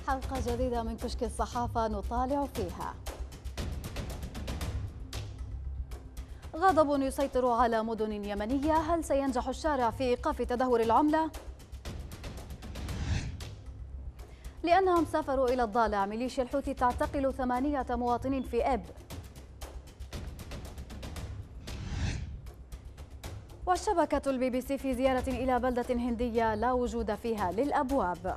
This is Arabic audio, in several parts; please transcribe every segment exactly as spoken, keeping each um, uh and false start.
حلقة جديدة من كشك الصحافة نطالع فيها. غضب يسيطر على مدن يمنية، هل سينجح الشارع في إيقاف تدهور العملة؟ لأنهم سافروا إلى الضالع، ميليشيا الحوثي تعتقل ثمانية مواطنين في إب. وشبكة البي بي سي في زيارة إلى بلدة هندية لا وجود فيها للأبواب.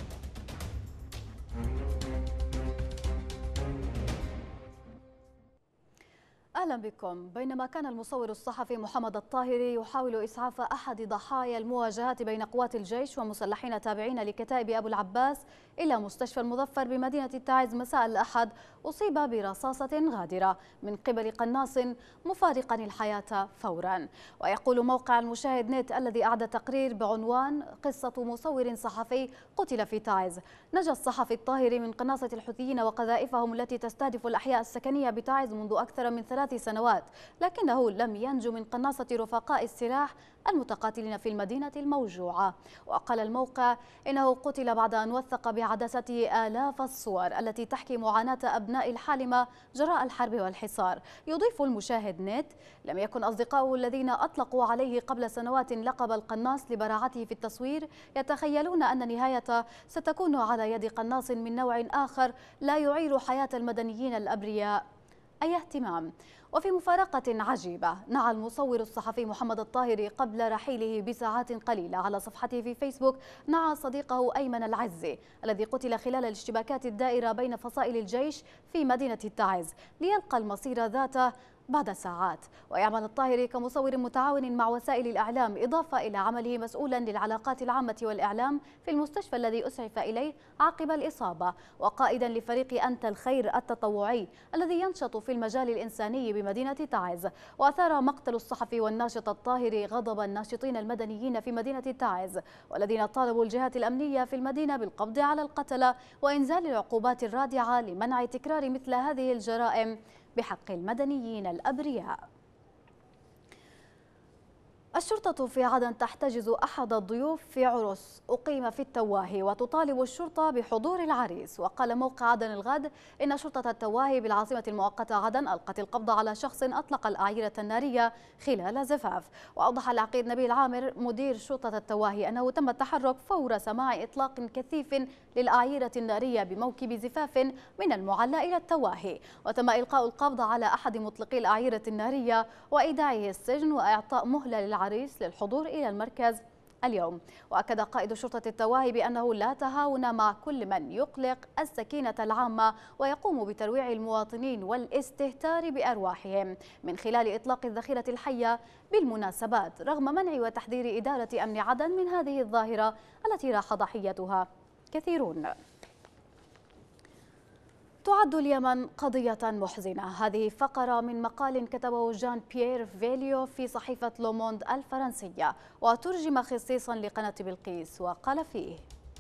أهلا بكم. بينما كان المصور الصحفي محمد الطاهري يحاول إسعاف أحد ضحايا المواجهات بين قوات الجيش ومسلحين تابعين لكتائب أبو العباس إلى مستشفى المظفر بمدينة تعز مساء الأحد، أصيب برصاصة غادرة من قبل قناص مفارقا الحياة فورا. ويقول موقع المشاهد نت الذي أعد تقرير بعنوان قصة مصور صحفي قتل في تعز: نجا الصحفي الطاهري من قناصة الحوثيين وقذائفهم التي تستهدف الأحياء السكنية بتعز منذ أكثر من ثلاث سنوات، لكنه لم ينجو من قناصة رفقاء السلاح المتقاتلين في المدينة الموجوعة. وقال الموقع إنه قتل بعد أن وثق بعدسته آلاف الصور التي تحكي معاناة أبناء الحالمة جراء الحرب والحصار. يضيف المشاهد نت: لم يكن أصدقاؤه الذين أطلقوا عليه قبل سنوات لقب القناص لبراعته في التصوير يتخيلون أن نهاية ستكون على يد قناص من نوع آخر لا يعير حياة المدنيين الأبرياء أي اهتمام. وفي مفارقة عجيبة، نعى المصور الصحفي محمد الطاهري قبل رحيله بساعات قليلة على صفحته في فيسبوك، نعى صديقه أيمن العزي الذي قتل خلال الاشتباكات الدائرة بين فصائل الجيش في مدينة تعز، ليلقى المصير ذاته بعد ساعات. ويعمل الطاهري كمصور متعاون مع وسائل الإعلام، إضافة إلى عمله مسؤولا للعلاقات العامة والإعلام في المستشفى الذي أسعف إليه عقب الإصابة، وقائدا لفريق أنت الخير التطوعي الذي ينشط في المجال الإنساني بمدينة تعز. وأثار مقتل الصحفي والناشط الطاهري غضب الناشطين المدنيين في مدينة تعز، والذين طالبوا الجهات الأمنية في المدينة بالقبض على القتلة وإنزال العقوبات الرادعة لمنع تكرار مثل هذه الجرائم بحق المدنيين الأبرياء. الشرطة في عدن تحتجز أحد الضيوف في عرس أقيم في التواهي وتطالب الشرطة بحضور العريس. وقال موقع عدن الغد إن شرطة التواهي بالعاصمة المؤقتة عدن ألقت القبض على شخص أطلق الأعيرة النارية خلال زفاف. وأوضح العقيد نبيل عامر مدير شرطة التواهي أنه تم التحرك فور سماع إطلاق كثيف للأعيرة النارية بموكب زفاف من المعلى إلى التواهي، وتم إلقاء القبض على أحد مطلقي الأعيرة النارية وإيداعه السجن وإعطاء مهلة للعريس للحضور إلى المركز اليوم. وأكد قائد شرطة التواهي بأنه لا تهاون مع كل من يقلق السكينة العامة ويقوم بترويع المواطنين والاستهتار بأرواحهم من خلال إطلاق الذخيرة الحية بالمناسبات، رغم منع وتحذير إدارة أمن عدن من هذه الظاهرة التي راح ضحيتها كثيرون. تعد اليمن قضية محزنة. هذه فقرة من مقال كتبه جان بيير فيليو في صحيفة لوموند الفرنسية وترجم خصيصا لقناة بلقيس، وقال فيه: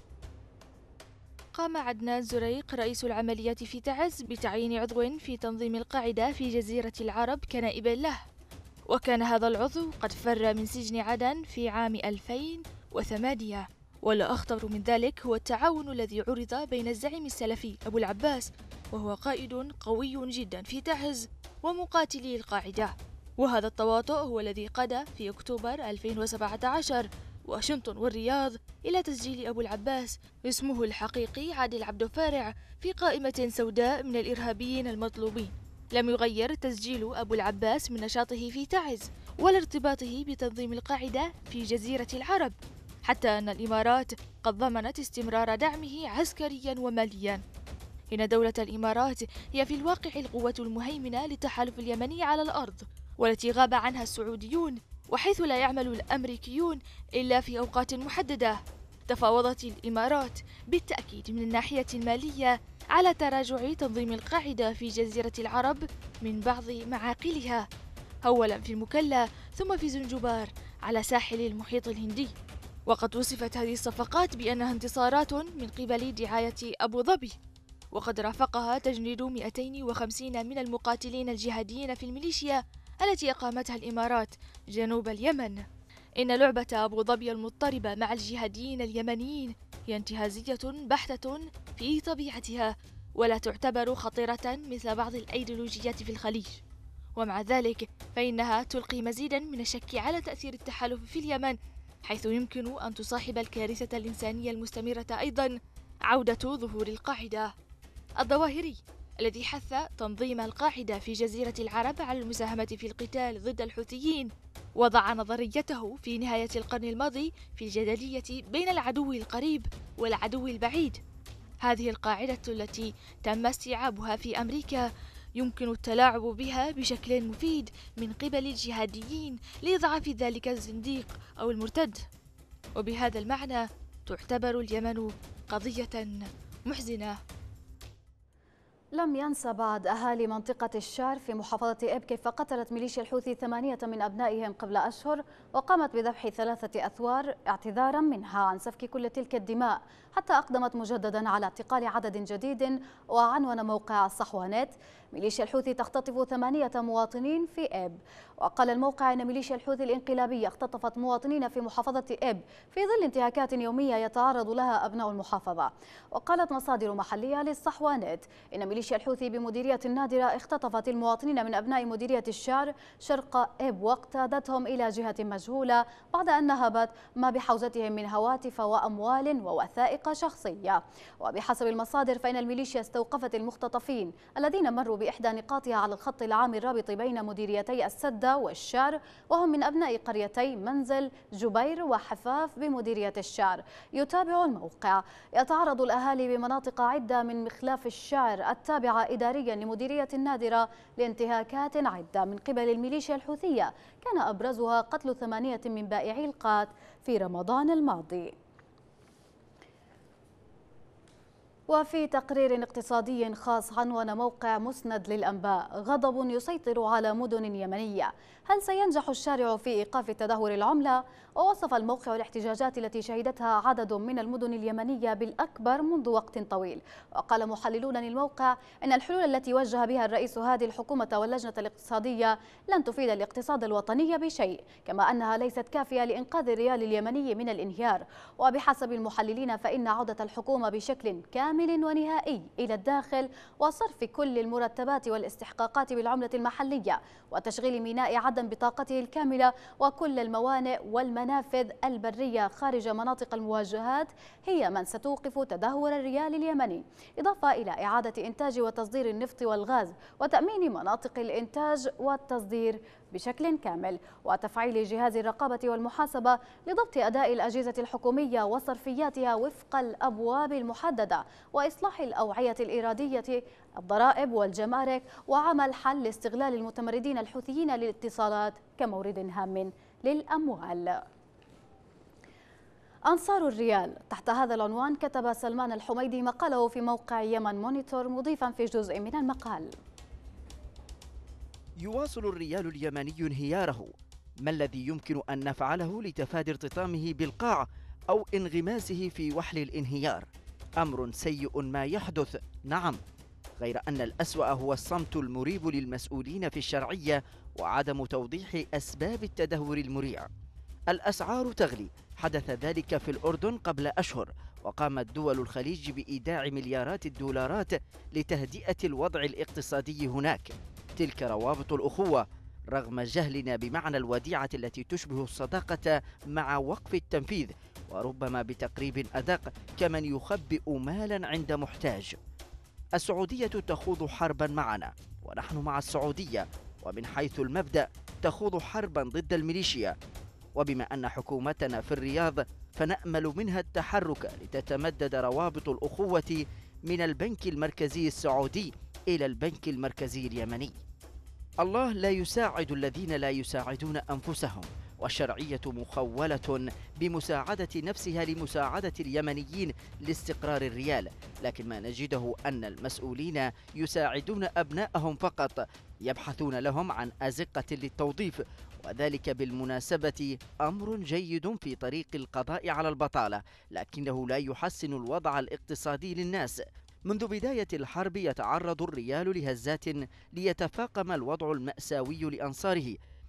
قام عدنان زريق رئيس العمليات في تعز بتعيين عضو في تنظيم القاعدة في جزيرة العرب كنائب له، وكان هذا العضو قد فر من سجن عدن في عام ألفين وثمانية. ولا أخطر من ذلك هو التعاون الذي عرض بين الزعيم السلفي أبو العباس، وهو قائد قوي جدا في تعز، ومقاتلي القاعدة. وهذا التواطؤ هو الذي قاد في أكتوبر ألفين وسبعة عشر واشنطن والرياض إلى تسجيل أبو العباس اسمه الحقيقي عادل عبد فارع في قائمة سوداء من الإرهابيين المطلوبين. لم يغير تسجيل أبو العباس من نشاطه في تعز ولا ارتباطه بتنظيم القاعدة في جزيرة العرب، حتى أن الإمارات قد ضمنت استمرار دعمه عسكريا وماليا. إن دولة الإمارات هي في الواقع القوة المهيمنة للتحالف اليمني على الأرض، والتي غاب عنها السعوديون، وحيث لا يعمل الأمريكيون إلا في أوقات محددة. تفاوضت الإمارات بالتأكيد من الناحية المالية على تراجع تنظيم القاعدة في جزيرة العرب من بعض معاقلها، أولا في المكلا ثم في زنجبار على ساحل المحيط الهندي. وقد وصفت هذه الصفقات بأنها انتصارات من قبل دعاية أبو ظبي، وقد رافقها تجنيد مئتين وخمسين من المقاتلين الجهاديين في الميليشيا التي أقامتها الإمارات جنوب اليمن. إن لعبة أبو ظبي المضطربة مع الجهاديين اليمنيين هي انتهازية بحتة في طبيعتها، ولا تعتبر خطيرة مثل بعض الأيديولوجيات في الخليج. ومع ذلك فإنها تلقي مزيدا من الشك على تأثير التحالف في اليمن، حيث يمكن أن تصاحب الكارثة الإنسانية المستمرة أيضا عودة ظهور القاعدة. الظواهري الذي حث تنظيم القاعدة في جزيرة العرب على المساهمة في القتال ضد الحوثيين وضع نظريته في نهاية القرن الماضي في الجدلية بين العدو القريب والعدو البعيد. هذه القاعدة التي تم استيعابها في أمريكا يمكن التلاعب بها بشكل مفيد من قبل الجهاديين لإضعاف ذلك الزنديق أو المرتد. وبهذا المعنى تعتبر اليمن قضية محزنة. لم ينسى بعد أهالي منطقة الشار في محافظة إب كيف قتلت ميليشيا الحوثي ثمانية من أبنائهم قبل أشهر، وقامت بذبح ثلاثة أثوار اعتذارا منها عن سفك كل تلك الدماء، حتى أقدمت مجددا على اعتقال عدد جديد. وعنون موقع الصحوانات: ميليشيا الحوثي تختطف ثمانية مواطنين في إب. وقال الموقع أن ميليشيا الحوثي الانقلابية اختطفت مواطنين في محافظة إب في ظل انتهاكات يومية يتعرض لها أبناء المحافظة. وقالت مصادر محلية للصحوانات إن ميليشيا الحوثي بمديرية النادرة اختطفت المواطنين من أبناء مديرية الشار شرق إب واقتادتهم إلى جهة مجهولة بعد أن نهبت ما بحوزتهم من هواتف وأموال ووثائق شخصية. وبحسب المصادر فإن الميليشيا استوقفت المختطفين الذين مروا بإحدى نقاطها على الخط العام الرابط بين مديريتي السدة والشار، وهم من أبناء قريتي منزل جبير وحفاف بمديرية الشار. يتابع الموقع: يتعرض الأهالي بمناطق عدة من مخلاف الشار التابعة إداريا لمديرية النادرة لانتهاكات عدة من قبل الميليشيا الحوثية، كان أبرزها قتل ثمانية من بائعي القات في رمضان الماضي. وفي تقرير اقتصادي خاص عنون موقع مسند للأنباء: غضب يسيطر على مدن يمنية، هل سينجح الشارع في إيقاف تدهور العملة؟ ووصف الموقع الاحتجاجات التي شهدتها عدد من المدن اليمنية بالأكبر منذ وقت طويل. وقال محللون للموقع إن الحلول التي وجه بها الرئيس هادي الحكومة واللجنة الاقتصادية لن تفيد الاقتصاد الوطني بشيء، كما أنها ليست كافية لإنقاذ الريال اليمني من الانهيار. وبحسب المحللين فإن عودة الحكومة بشكل كامل ونهائي إلى الداخل وصرف كل المرتبات والاستحقاقات بالعملة المحلية وتشغيل ميناء عدن بطاقته الكاملة وكل الموانئ والمنافذ البرية خارج مناطق المواجهات هي من ستوقف تدهور الريال اليمني، إضافة إلى إعادة إنتاج وتصدير النفط والغاز وتأمين مناطق الإنتاج والتصدير بشكل كامل، وتفعيل جهاز الرقابة والمحاسبة لضبط أداء الأجهزة الحكومية وصرفياتها وفق الأبواب المحددة، وإصلاح الأوعية الإيرادية الضرائب والجمارك، وعمل حل لاستغلال المتمردين الحوثيين للاتصالات كمورد هام للأموال. أنصار الريال: تحت هذا العنوان كتب سلمان الحميدي مقاله في موقع يمن مونيتور، مضيفا في جزء من المقال: يواصل الريال اليمني انهياره، ما الذي يمكن أن نفعله لتفادي ارتطامه بالقاع أو انغماسه في وحل الانهيار؟ أمر سيء ما يحدث، نعم، غير أن الأسوأ هو الصمت المريب للمسؤولين في الشرعية وعدم توضيح أسباب التدهور المريع. الأسعار تغلي، حدث ذلك في الأردن قبل أشهر، وقامت دول الخليج بإيداع مليارات الدولارات لتهدئة الوضع الاقتصادي هناك. تلك روابط الأخوة، رغم جهلنا بمعنى الوديعة التي تشبه الصداقة مع وقف التنفيذ، وربما بتقريب أدق كمن يخبئ مالا عند محتاج. السعودية تخوض حربا معنا ونحن مع السعودية، ومن حيث المبدأ تخوض حربا ضد الميليشيا. وبما أن حكومتنا في الرياض فنأمل منها التحرك لتتمدد روابط الأخوة من البنك المركزي السعودي إلى البنك المركزي اليمني. الله لا يساعد الذين لا يساعدون أنفسهم، والشرعية مخولة بمساعدة نفسها لمساعدة اليمنيين لاستقرار الريال، لكن ما نجده أن المسؤولين يساعدون أبنائهم فقط، يبحثون لهم عن أزقة للتوظيف، وذلك بالمناسبة أمر جيد في طريق القضاء على البطالة، لكنه لا يحسن الوضع الاقتصادي للناس. منذ بداية الحرب يتعرض الريال لهزات ليتفاقم الوضع المأساوي لأنصاره،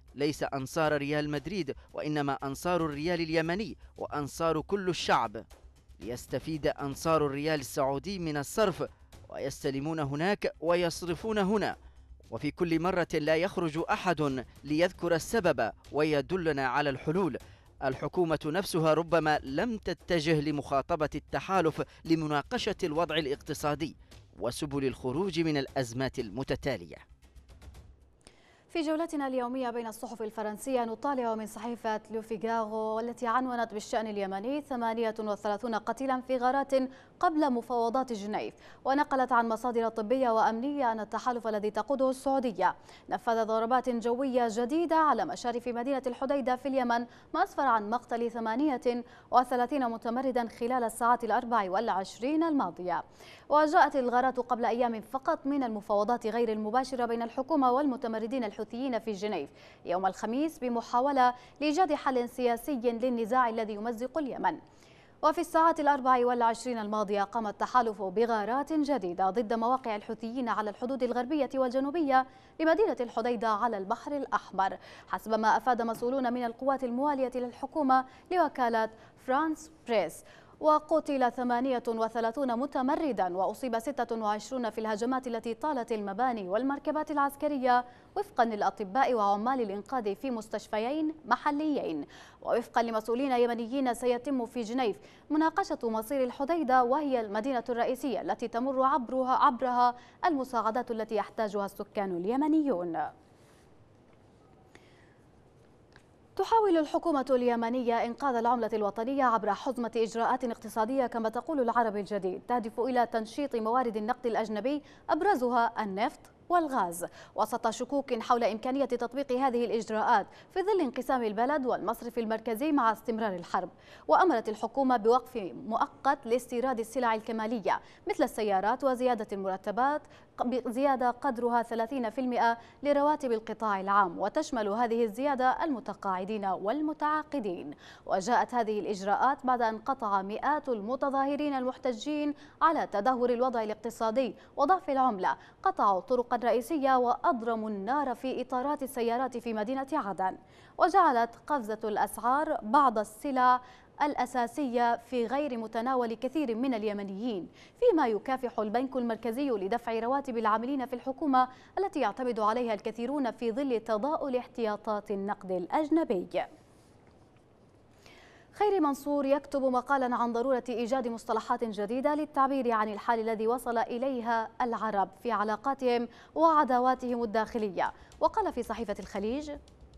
ليس أنصار ريال مدريد، وإنما أنصار الريال اليمني وأنصار كل الشعب، ليستفيد أنصار الريال السعودي من الصرف، ويستلمون هناك ويصرفون هنا، وفي كل مرة لا يخرج أحد ليذكر السبب ويدلنا على الحلول. الحكومة نفسها ربما لم تتجه لمخاطبة التحالف لمناقشة الوضع الاقتصادي وسبل الخروج من الأزمات المتتالية. في جولتنا اليومية بين الصحف الفرنسية نطالع من صحيفة لو فيغارو والتي عنونت بالشأن اليمني ثمانية وثلاثين قتيلا في غارات قبل مفاوضات جنيف، ونقلت عن مصادر طبية وأمنية أن التحالف الذي تقوده السعودية نفذ ضربات جوية جديدة على مشارف مدينة الحديدة في اليمن، ما أسفر عن مقتل ثمانية وثلاثين متمردا خلال الساعات الأربع والعشرين الماضية. وجاءت الغارات قبل أيام فقط من المفاوضات غير المباشرة بين الحكومة والمتمردين الحوثيين في جنيف يوم الخميس بمحاولة لإيجاد حل سياسي للنزاع الذي يمزق اليمن. وفي الساعات الأربع والعشرين الماضية قام التحالف بغارات جديدة ضد مواقع الحوثيين على الحدود الغربية والجنوبية لمدينة الحديدة على البحر الأحمر، حسب ما أفاد مسؤولون من القوات الموالية للحكومة لوكالة فرانس بريس. وقتل ثمانية وثلاثين متمردا وأصيب ستة وعشرين في الهجمات التي طالت المباني والمركبات العسكرية وفقا للأطباء وعمال الإنقاذ في مستشفيين محليين. ووفقا لمسؤولين يمنيين سيتم في جنيف مناقشة مصير الحديدة، وهي المدينة الرئيسية التي تمر عبرها عبرها المساعدات التي يحتاجها السكان اليمنيون. تحاول الحكومة اليمنية إنقاذ العملة الوطنية عبر حزمة إجراءات اقتصادية كما تقول العرب الجديد تهدف إلى تنشيط موارد النقد الأجنبي أبرزها النفط والغاز، وسط شكوك حول إمكانية تطبيق هذه الإجراءات في ظل انقسام البلد والمصرف المركزي مع استمرار الحرب. وأمرت الحكومة بوقف مؤقت لاستيراد السلع الكمالية مثل السيارات وزيادة المرتبات زيادة قدرها ثلاثين بالمئة لرواتب القطاع العام، وتشمل هذه الزيادة المتقاعدين والمتعاقدين. وجاءت هذه الإجراءات بعد أن قطع مئات المتظاهرين المحتجين على تدهور الوضع الاقتصادي وضعف العملة قطعوا طرقا رئيسية وأضرموا النار في إطارات السيارات في مدينة عدن، وجعلت قفزة الأسعار بعض السلع الأساسية في غير متناول كثير من اليمنيين، فيما يكافح البنك المركزي لدفع رواتب العاملين في الحكومة التي يعتمد عليها الكثيرون في ظل تضاؤل احتياطات النقد الأجنبي. خيري منصور يكتب مقالا عن ضرورة إيجاد مصطلحات جديدة للتعبير عن الحال الذي وصل إليها العرب في علاقاتهم وعداواتهم الداخلية، وقال في صحيفة الخليج: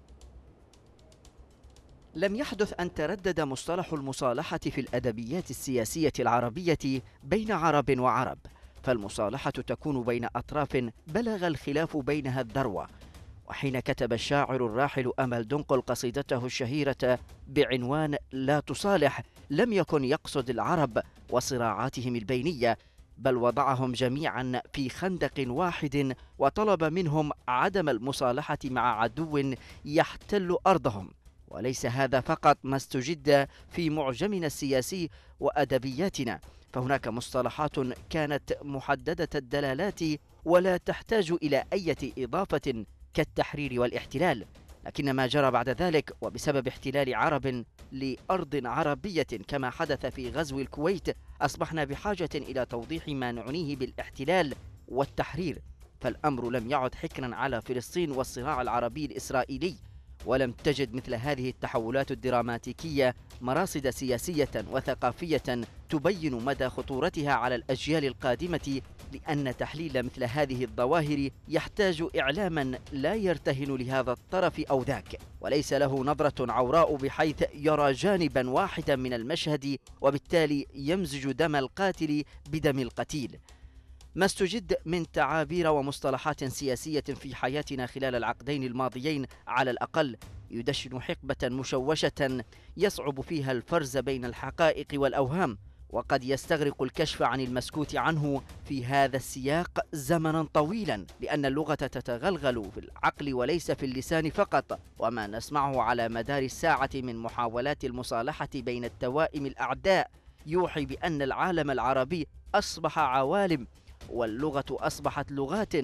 لم يحدث أن تردد مصطلح المصالحة في الأدبيات السياسية العربية بين عرب وعرب، فالمصالحة تكون بين أطراف بلغ الخلاف بينها الذروة. وحين كتب الشاعر الراحل أمل دنقل قصيدته الشهيرة بعنوان لا تصالح، لم يكن يقصد العرب وصراعاتهم البينية، بل وضعهم جميعا في خندق واحد وطلب منهم عدم المصالحة مع عدو يحتل أرضهم. وليس هذا فقط ما استجد في معجمنا السياسي وأدبياتنا، فهناك مصطلحات كانت محددة الدلالات ولا تحتاج إلى أي إضافة كالتحرير والاحتلال، لكن ما جرى بعد ذلك وبسبب احتلال عرب لأرض عربية كما حدث في غزو الكويت أصبحنا بحاجة إلى توضيح ما نعنيه بالاحتلال والتحرير. فالأمر لم يعد حكرا على فلسطين والصراع العربي الإسرائيلي، ولم تجد مثل هذه التحولات الدراماتيكية مراصد سياسية وثقافية تبين مدى خطورتها على الأجيال القادمة، لأن تحليل مثل هذه الظواهر يحتاج إعلاما لا يرتهن لهذا الطرف أو ذاك، وليس له نظرة عوراء بحيث يرى جانبا واحدا من المشهد وبالتالي يمزج دم القاتل بدم القتيل. ما استجد من تعابير ومصطلحات سياسية في حياتنا خلال العقدين الماضيين على الأقل يدشن حقبة مشوشة يصعب فيها الفرز بين الحقائق والأوهام، وقد يستغرق الكشف عن المسكوت عنه في هذا السياق زمنا طويلا، لأن اللغة تتغلغل في العقل وليس في اللسان فقط. وما نسمعه على مدار الساعة من محاولات المصالحة بين التوائم الأعداء يوحي بأن العالم العربي أصبح عوالم، واللغة أصبحت لغات،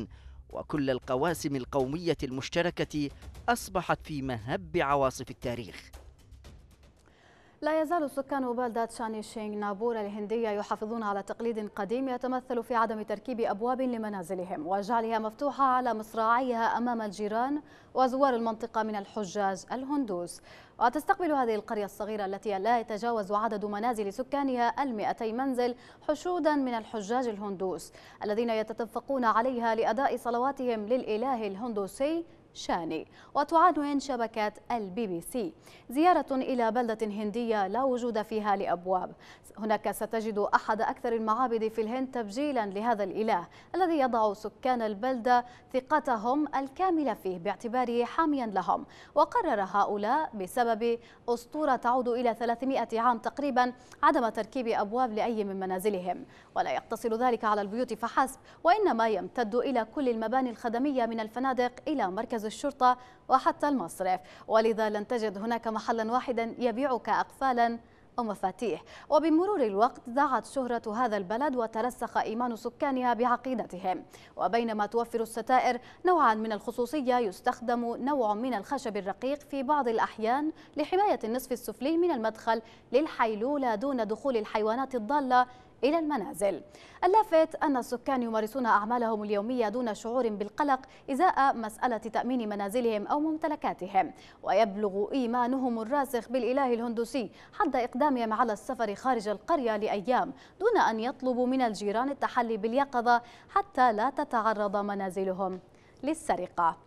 وكل القواسم القومية المشتركة أصبحت في مهب عواصف التاريخ. لا يزال سكان بلدة شاني شينغ نابورا الهندية يحافظون على تقليد قديم يتمثل في عدم تركيب أبواب لمنازلهم وجعلها مفتوحة على مصراعيها أمام الجيران وزوار المنطقة من الحجاج الهندوس. وتستقبل هذه القرية الصغيرة التي لا يتجاوز عدد منازل سكانها المئتي منزل حشودا من الحجاج الهندوس الذين يتدفقون عليها لأداء صلواتهم للإله الهندوسي شاني. وتعنون شبكة البي بي سي زيارة إلى بلدة هندية لا وجود فيها لأبواب. هناك ستجد أحد أكثر المعابد في الهند تبجيلا لهذا الإله الذي يضع سكان البلدة ثقتهم الكاملة فيه باعتباره حاميا لهم. وقرر هؤلاء بسبب أسطورة تعود إلى ثلاثمئة عام تقريبا عدم تركيب أبواب لأي من منازلهم. ولا يقتصر ذلك على البيوت فحسب وإنما يمتد إلى كل المباني الخدمية من الفنادق إلى مركز الشرطة وحتى المصرف. ولذا لن تجد هناك محلا واحدا يبيعك أقفالا أو مفاتيح. وبمرور الوقت ضاعت شهرة هذا البلد وترسخ إيمان سكانها بعقيدتهم. وبينما توفر الستائر نوعا من الخصوصية يستخدم نوع من الخشب الرقيق في بعض الأحيان لحماية النصف السفلي من المدخل للحيلولة دون دخول الحيوانات الضالة إلى المنازل. اللافت أن السكان يمارسون أعمالهم اليومية دون شعور بالقلق إزاء مسألة تأمين منازلهم أو ممتلكاتهم. ويبلغ إيمانهم الراسخ بالإله الهندوسي حد إقدامهم على السفر خارج القرية لأيام دون أن يطلبوا من الجيران التحلي باليقظة حتى لا تتعرض منازلهم للسرقة.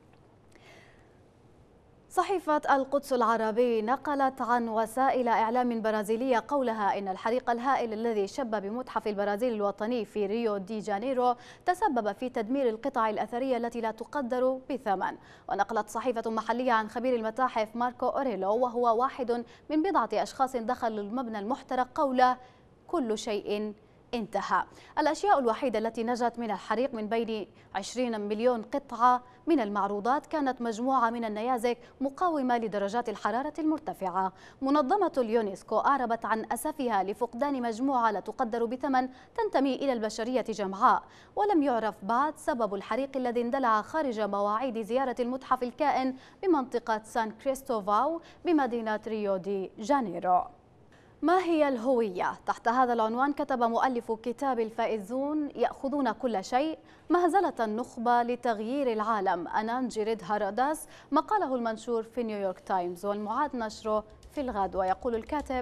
صحيفة القدس العربي نقلت عن وسائل إعلام برازيلية قولها إن الحريق الهائل الذي شب بمتحف البرازيل الوطني في ريو دي جانيرو تسبب في تدمير القطع الأثرية التي لا تقدر بثمن. ونقلت صحيفة محلية عن خبير المتاحف ماركو أوريلو وهو واحد من بضعة أشخاص دخلوا المبنى المحترق قوله: كل شيء انتهى. الأشياء الوحيدة التي نجت من الحريق من بين عشرين مليون قطعة من المعروضات كانت مجموعة من النيازك مقاومة لدرجات الحرارة المرتفعة. منظمة اليونسكو أعربت عن أسفها لفقدان مجموعة لا تقدر بثمن تنتمي إلى البشرية جمعاء. ولم يعرف بعد سبب الحريق الذي اندلع خارج مواعيد زيارة المتحف الكائن بمنطقة سان كريستوفاو بمدينة ريو دي جانيرو. ما هي الهوية؟ تحت هذا العنوان كتب مؤلف كتاب الفائزون يأخذون كل شيء مهزلة النخبة لتغيير العالم أنانجيريد هاراداس مقاله المنشور في نيويورك تايمز والمعاد نشره في الغد. ويقول الكاتب: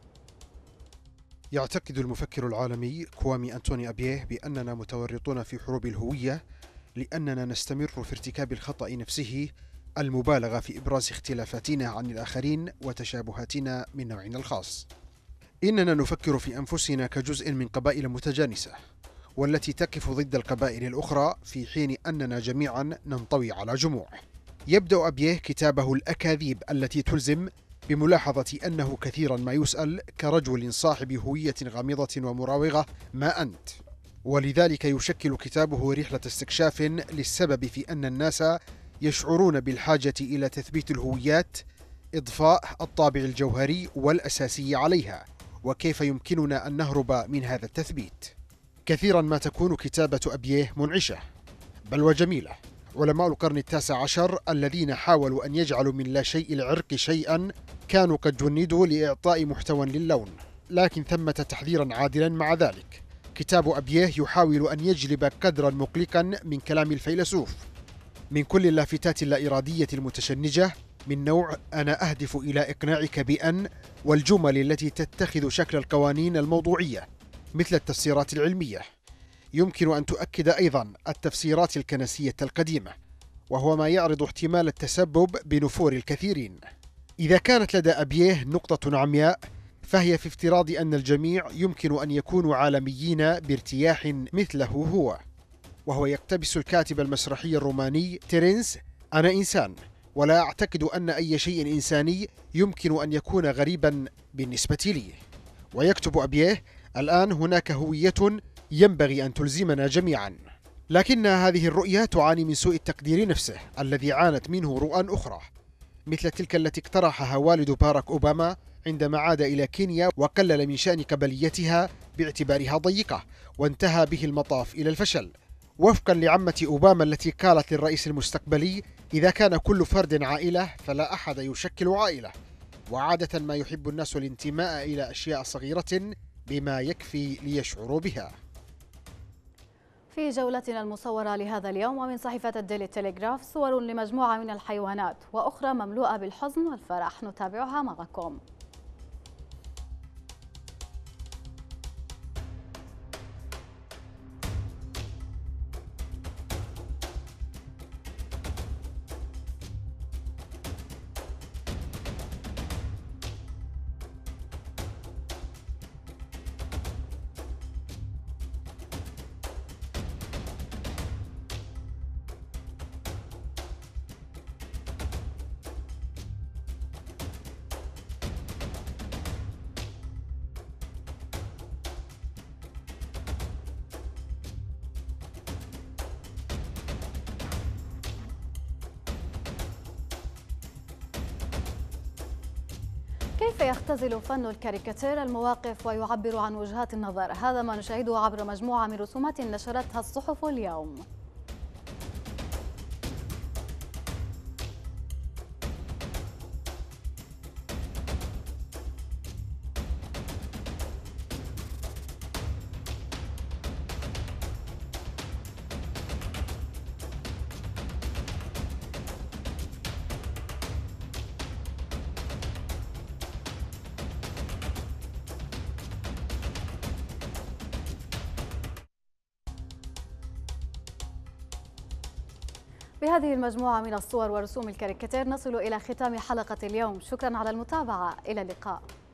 يعتقد المفكر العالمي كوامي أنتوني أبيه بأننا متورطون في حروب الهوية لأننا نستمر في ارتكاب الخطأ نفسه المبالغة في إبراز اختلافاتنا عن الآخرين وتشابهاتنا من نوعنا الخاص. إننا نفكر في أنفسنا كجزء من قبائل متجانسة والتي تقف ضد القبائل الأخرى في حين أننا جميعا ننطوي على جموع. يبدأ أبيه كتابه الأكاذيب التي تلزم بملاحظة أنه كثيرا ما يسأل كرجل صاحب هوية غامضة ومراوغة: ما أنت؟ ولذلك يشكل كتابه رحلة استكشاف للسبب في أن الناس يشعرون بالحاجة إلى تثبيت الهويات، إضفاء الطابع الجوهري والأساسي عليها، وكيف يمكننا أن نهرب من هذا التثبيت. كثيرا ما تكون كتابة أبيه منعشة بل وجميلة. علماء القرن التاسع عشر الذين حاولوا أن يجعلوا من لا شيء العرق شيئا كانوا قد جندوا لإعطاء محتوى للون، لكن ثمة تحذيرا عادلا مع ذلك. كتاب أبيه يحاول أن يجلب قدرا مقلقا من كلام الفيلسوف، من كل اللافتات اللا إرادية المتشنجة من نوع أنا أهدف إلى إقناعك بأن، والجمل التي تتخذ شكل القوانين الموضوعية مثل التفسيرات العلمية. يمكن أن تؤكد أيضا التفسيرات الكنسية القديمة، وهو ما يعرض احتمال التسبب بنفور الكثيرين. إذا كانت لدى أبيه نقطة عمياء فهي في افتراض أن الجميع يمكن أن يكونوا عالميين بارتياح مثله هو، وهو يقتبس الكاتب المسرحي الروماني تيرنس: أنا إنسان ولا أعتقد أن أي شيء إنساني يمكن أن يكون غريبا بالنسبة لي. ويكتب أبيه: الآن هناك هوية ينبغي أن تلزمنا جميعا. لكن هذه الرؤية تعاني من سوء التقدير نفسه الذي عانت منه رؤى أخرى، مثل تلك التي اقترحها والد باراك أوباما عندما عاد إلى كينيا وقلل من شأن قبليتها باعتبارها ضيقة، وانتهى به المطاف إلى الفشل. وفقا لعمة أوباما التي قالت للرئيس المستقبلي: إذا كان كل فرد عائلة فلا أحد يشكل عائلة. وعادة ما يحب الناس الانتماء إلى أشياء صغيرة بما يكفي ليشعروا بها. في جولتنا المصورة لهذا اليوم ومن صحيفة الديلي تيليغراف صور لمجموعة من الحيوانات وأخرى مملوءة بالحزن والفرح، نتابعها معكم. كيف يختزل فن الكاريكاتير المواقف ويعبر عن وجهات النظر؟ هذا ما نشاهده عبر مجموعة من رسومات نشرتها الصحف اليوم. بهذه المجموعة من الصور ورسوم الكاريكاتير نصل إلى ختام حلقة اليوم. شكرا على المتابعة، إلى اللقاء.